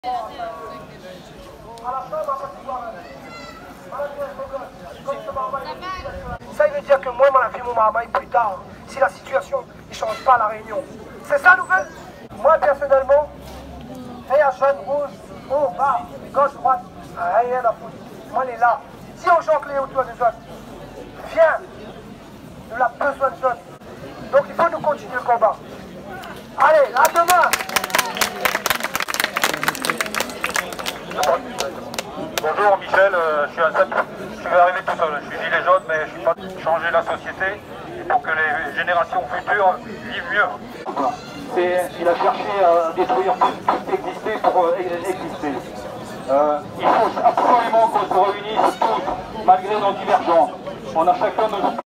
Ça, il veut dire que moi, je vais mon marmaille plus tard, si la situation ne change pas à La Réunion. C'est ça, nouvelle? Moi, personnellement, hey, à jaune, rouge, haut, bas, gauche, droite, rien à foutre. Moi, on est là. Si on chante les autour des autres, viens, nous avons besoin de autres. Donc, il faut nous continuer le combat. Allez, à demain! Bonjour Michel, je suis Hassan, je vais arriver tout seul, je suis gilet jaune mais je ne suis pas changer la société pour que les générations futures vivent mieux. Il a cherché à détruire tout ce qui existait pour exister. Il faut absolument qu'on se réunisse tous, malgré nos divergences. On a chacun nos